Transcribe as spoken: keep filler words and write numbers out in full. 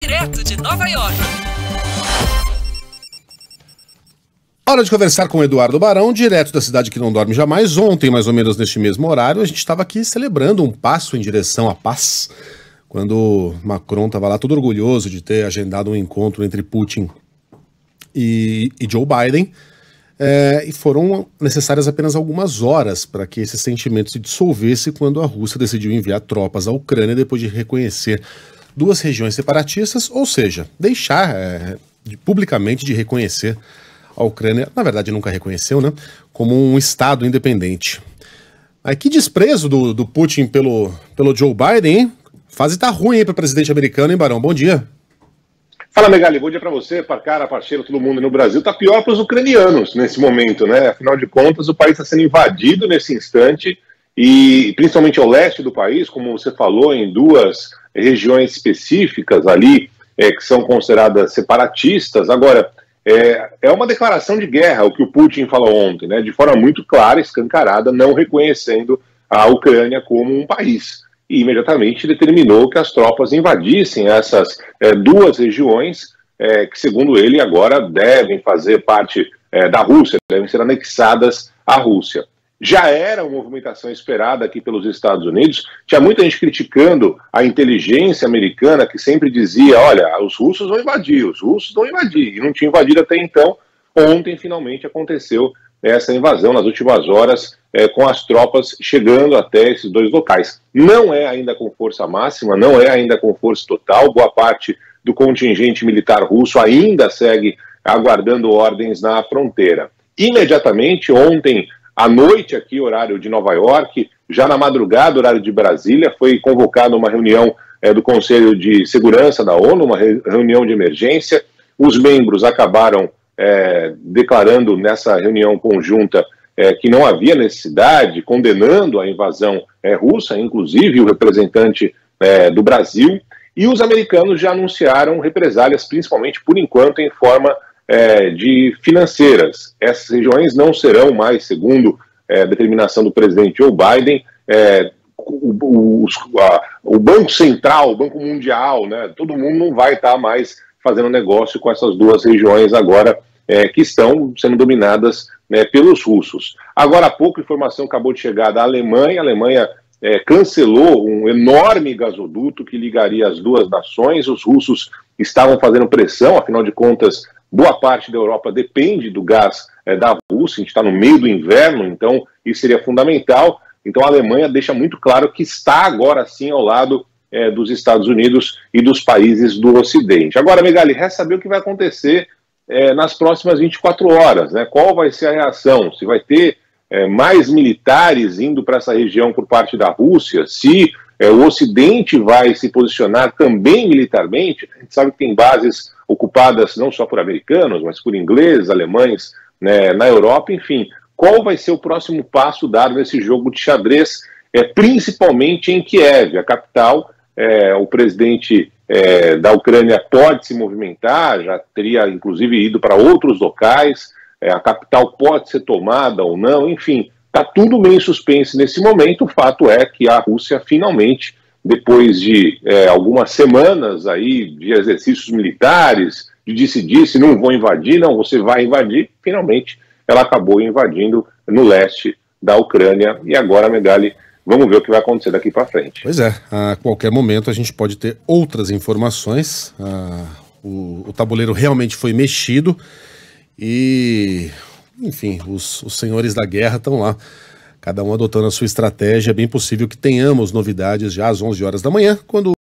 direto de Nova York. Hora de conversar com o Eduardo Barão, direto da cidade que não dorme jamais. Ontem, mais ou menos neste mesmo horário, a gente estava aqui celebrando um passo em direção à paz, quando Macron estava lá todo orgulhoso de ter agendado um encontro entre Putin e, e Joe Biden, é, e foram necessárias apenas algumas horas para que esse sentimento se dissolvesse quando a Rússia decidiu enviar tropas à Ucrânia depois de reconhecer duas regiões separatistas, ou seja, deixar é, de, publicamente de reconhecer a Ucrânia, na verdade nunca reconheceu, né, como um Estado independente. Aí, que desprezo do, do Putin pelo, pelo Joe Biden, hein? A fase tá ruim aí para o presidente americano, hein, Barão? Bom dia. Fala, Megali, bom dia para você, para cara, parceiro, todo mundo no Brasil. Tá pior para os ucranianos nesse momento, né? Afinal de contas, o país está sendo invadido nesse instante e principalmente ao leste do país, como você falou, em duas regiões específicas ali, é, que são consideradas separatistas. Agora, É, é uma declaração de guerra, o que o Putin falou ontem, né, de forma muito clara, escancarada, não reconhecendo a Ucrânia como um país. E imediatamente determinou que as tropas invadissem essas é, duas regiões, é, que, segundo ele, agora devem fazer parte é, da Rússia, devem ser anexadas à Rússia. Já era uma movimentação esperada aqui pelos Estados Unidos. Tinha muita gente criticando a inteligência americana, que sempre dizia, olha, os russos vão invadir, os russos vão invadir, e não tinha invadido até então. Ontem, finalmente, aconteceu essa invasão, nas últimas horas, é, com as tropas chegando até esses dois locais. Não é ainda com força máxima, não é ainda com força total, boa parte do contingente militar russo ainda segue aguardando ordens na fronteira. Imediatamente, ontem à noite aqui, horário de Nova York, já na madrugada, horário de Brasília, foi convocada uma reunião é, do Conselho de Segurança da ONU, uma re reunião de emergência. Os membros acabaram é, declarando nessa reunião conjunta é, que não havia necessidade, condenando a invasão é, russa, inclusive o representante é, do Brasil, e os americanos já anunciaram represálias, principalmente por enquanto em forma É, de financeiras. Essas regiões não serão mais, segundo é, determinação do presidente Joe Biden, é, o, o, a, o Banco Central, o Banco Mundial, né, todo mundo não vai estar mais fazendo negócio com essas duas regiões agora é, que estão sendo dominadas né, pelos russos. Agora há pouco, a informação acabou de chegar da Alemanha. A Alemanha é, cancelou um enorme gasoduto que ligaria as duas nações. Os russos estavam fazendo pressão, afinal de contas, boa parte da Europa depende do gás é, da Rússia. A gente está no meio do inverno, então isso seria fundamental. Então a Alemanha deixa muito claro que está agora sim ao lado é, dos Estados Unidos e dos países do Ocidente. Agora, Megali, resta saber o que vai acontecer é, nas próximas vinte e quatro horas, né? Qual vai ser a reação? Se vai ter é, mais militares indo para essa região por parte da Rússia, se é, o Ocidente vai se posicionar também militarmente. A gente sabe que tem bases ocupadas não só por americanos, mas por ingleses, alemães, né, na Europa, enfim. Qual vai ser o próximo passo dado nesse jogo de xadrez, é, principalmente em Kiev, a capital? É, o presidente é, da Ucrânia pode se movimentar, já teria inclusive ido para outros locais, é, a capital pode ser tomada ou não, enfim, está tudo meio suspense nesse momento. O fato é que a Rússia finalmente, depois de é, algumas semanas aí de exercícios militares, de decidir se não vão invadir, não, você vai invadir, finalmente ela acabou invadindo no leste da Ucrânia. E agora, Megali, vamos ver o que vai acontecer daqui para frente. Pois é, a qualquer momento a gente pode ter outras informações. Ah, o, o tabuleiro realmente foi mexido e, enfim, os, os senhores da guerra estão lá, cada um adotando a sua estratégia. É bem possível que tenhamos novidades já às onze horas da manhã, quando